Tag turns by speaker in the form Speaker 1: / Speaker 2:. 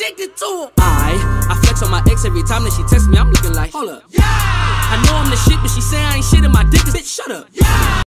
Speaker 1: addicted to him. I flex on my ex every time that she texts me, I'm looking like, hold up. Yeah. I know I'm the shit, but she say I ain't shit and my dick is, bitch, shut up. Yeah.